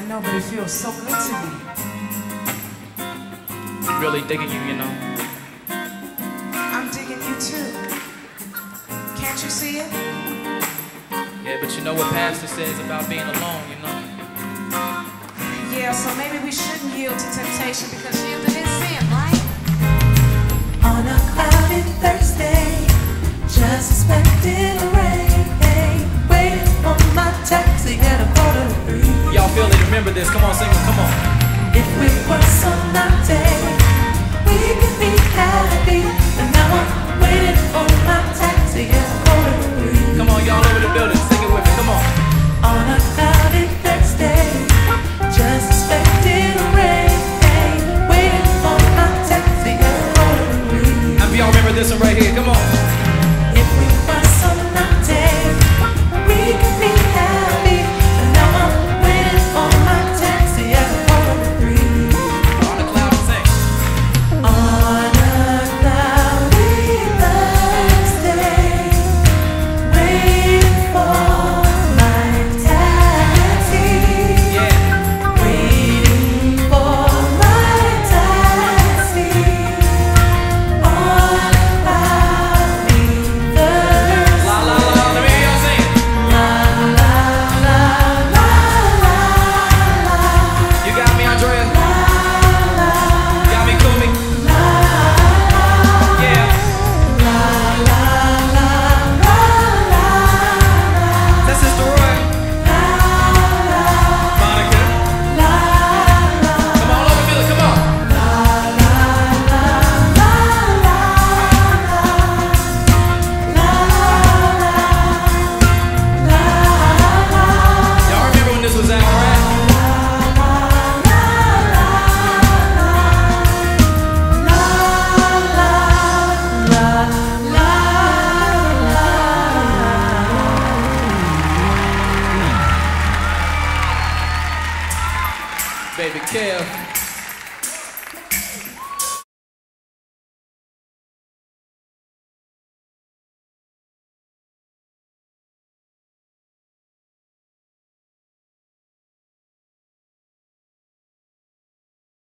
know, but it feels so good to me. Really digging you, you know. I'm digging you too. Can't you see it? Yeah, but you know what Pastor says about being alone, you know. Yeah, so maybe we shouldn't yield to temptation because yielding is sin, right? On a cloudy Thursday, just expecting rain, waiting for my taxi at 2:45. Y'all feel it? Remember this? Come on, sing it. Come on. If we were some day, we could be happy, but now I'm waiting for my taxi at 2:45. Come on, y'all over the building. Sing it with me. Come on. On a cloudy Thursday, just expecting rain, waiting for my taxi at 2:45. How y'all remember this one right here? Come on. If we were some day, we could be happy, but now I'm waiting for my taxi at 2:45. On the cloud and sing. On a cloudy Thursday, waiting for my taxi. Yeah. Waiting for my taxi. On a cloudy Thursday. La la la. Let me hear y'all sing it. La la la la la la. You got me, Andrea. Got me, Kumi. Yeah. That's Sister Roy. Monica. Come on, over, feel it. Come on. Y'all remember when this was out, right? Baby Kev.